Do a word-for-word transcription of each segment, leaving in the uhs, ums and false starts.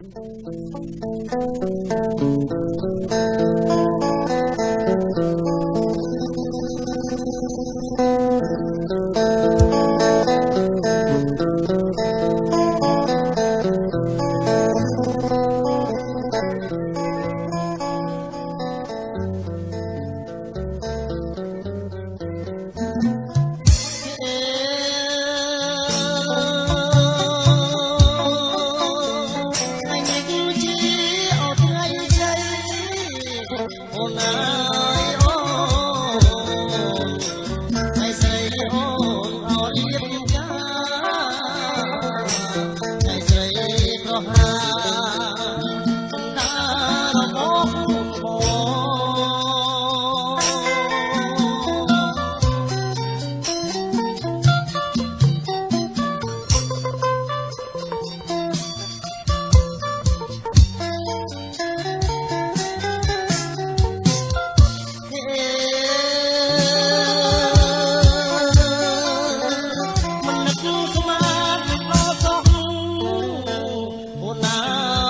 Hãy subscribe cho kênh Ghiền Mì Gõ để không bỏ lỡ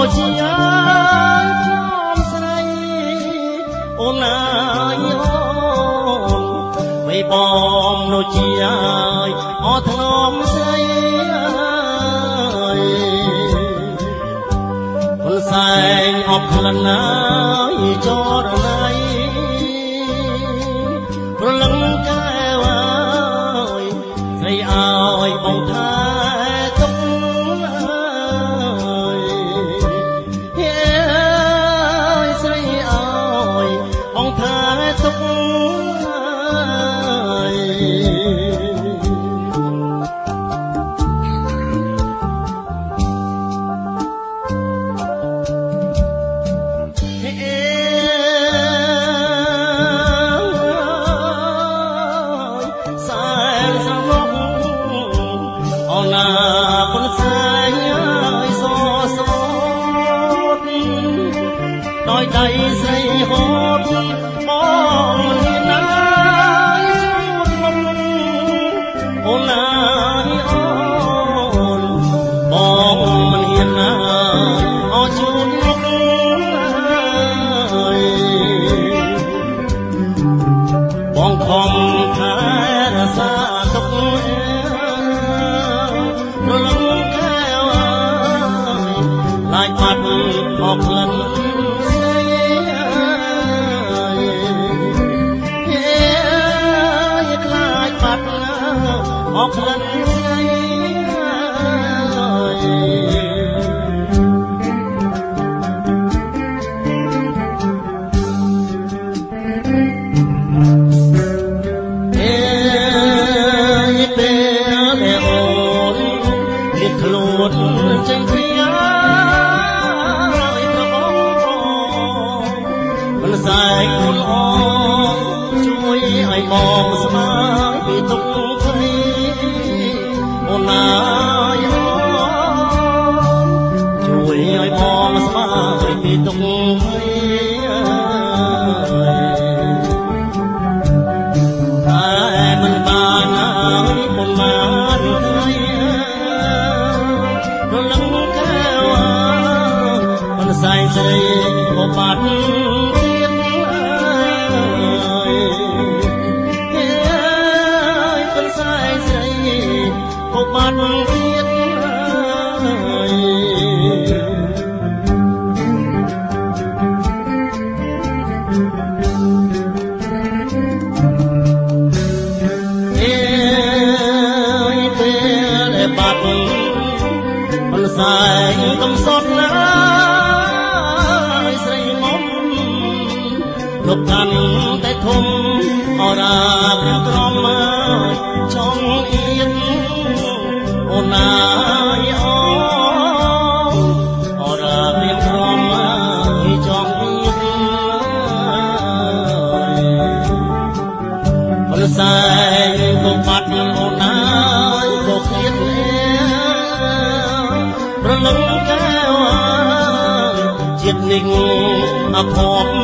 ជាខ្ញុំស្រីអូនណាយអូនមិនបងដូចជាអត់ធ្នមស្រីអូនសែងអបក្លិនណាយចរណៃព្រលឹងកែវហើយស្រីអើយបងថាទុកហេស្រីអើយបងថាទុកដោយដៃស្រីហូតបងមានណាយជួនមុំអូនណាយអូនបងមិនហ៊ានណាអោជួនមុំបងខំថែរក្សាទុករលឹងកែវឡាយបាត់អបក្លិនអបក្លិនស្រីអេពេលដែលអូនមានខ្លួនចេញពីឲ្យប្របងមិនសែងខ្លួនអជួយឲ្យបងស្មារតីទុកអូនណាយជួយឲ្យបងស្មារតីពីទុកតែមិនបានហើយពុំបានថ្ងៃរលឹងកែវមិនសែងស្រីក៏បាត់ទៀតមិនសែងស្រីក៏បាត់ទៀតអេពេលដែលបាត់មិនសែងកំសត់ណាស្រីមុំលុបកាន់តែធំអរាព្រមក្រមចង់អៀនអូនណាយអូអរាព្រៀងព្រមចង់អៀនមិនសែងក៏បាត់អូនណាយក៏ឃ្លាតប្រលឹងកែវជាតិនេះអភ័ព្វ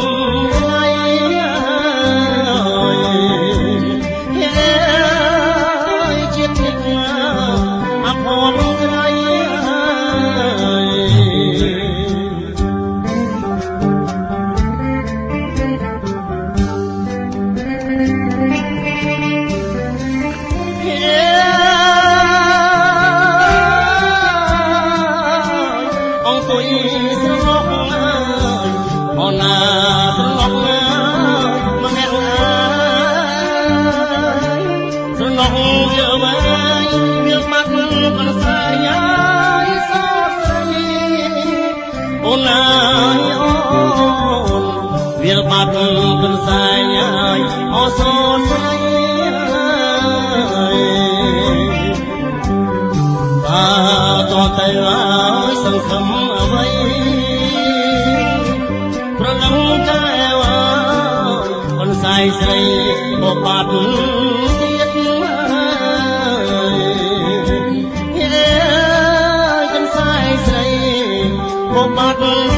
អូនណាស្រណុកម្នាក់ស្រណុកវាវាយវាបាត់មិនស្អាយសោកស្រីអូនណាអូនវាបាត់មិនស្អាយអូសោកស្រីបាទតតែហើយសង្ឃឹមអ្វីប្រលឹងកែវអូនសែងស្រីក៏បាត់ទៀតហេអូនសែងស្រីក៏បាត់